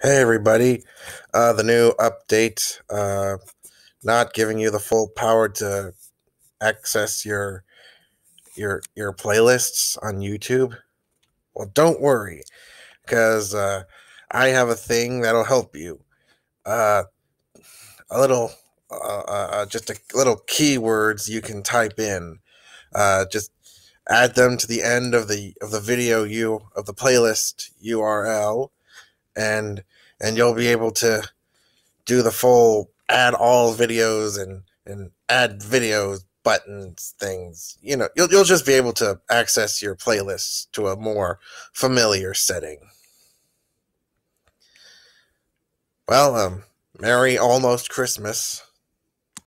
Hey everybody, the new update, not giving you the full power to access your playlists on YouTube. Well, don't worry, because I have a thing that'll help you. Uh, a little, just a little keywords you can type in. Just add them to the end of the video of the playlist URL, and you'll be able to do the full add all videos and add videos buttons things. You'll just be able to access your playlists to a more familiar setting. Well, Merry almost Christmas.